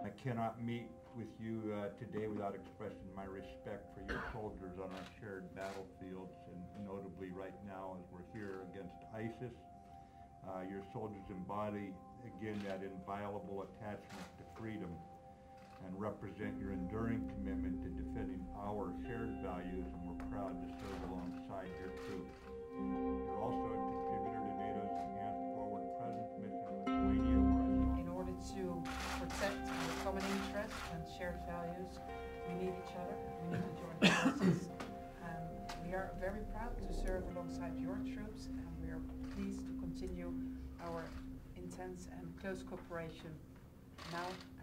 I cannot meet with you today without expressing my respect for your soldiers on our shared battlefields, and notably right now as we're here against ISIS. Your soldiers embody, again, that inviolable attachment to freedom and represent your enduring commitment to defending our shared values, and we're proud to serve alongside your troops. You're also a contributor to NATO's Enhanced Forward Presence mission in Lithuania, where I saw. In order to protect our common interests and shared values, we need each other, we need to join forces. We are very proud to serve alongside your troops, and we are pleased to continue our intense and close cooperation now